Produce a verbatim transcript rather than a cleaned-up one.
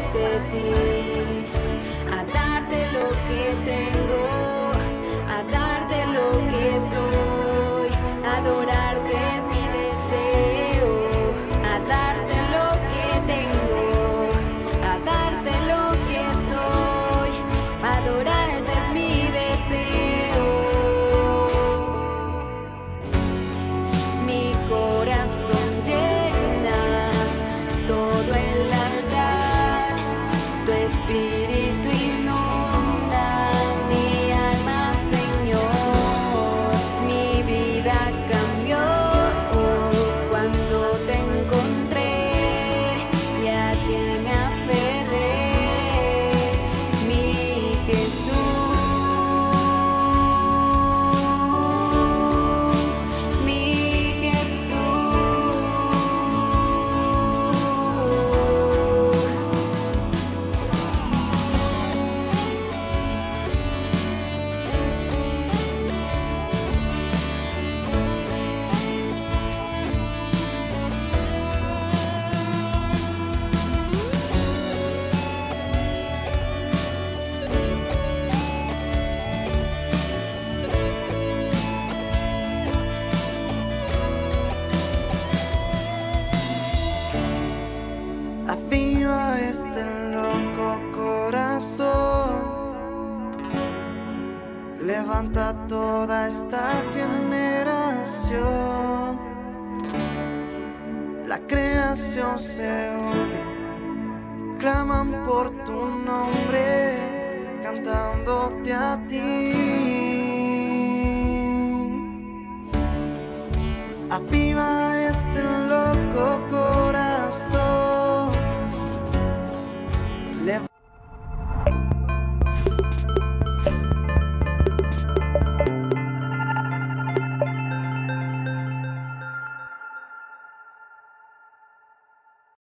ante ti, a darte lo que tengo, a darte lo que soy, adorarte es mi deseo, a darte lo que tengo, a darte lo que soy, adorarte es mi deseo. Mi corazón llena todo el altar, tu espíritu inunda mi alma, Señor. Mi vida cambió cuando te encontré y a ti me aferré, mi Jesús, mi Jesús. Aviva este loco corazón, levanta toda esta generación. La creación se une, claman por tu nombre, cantándote a ti. Aviva este loco corazón, Lev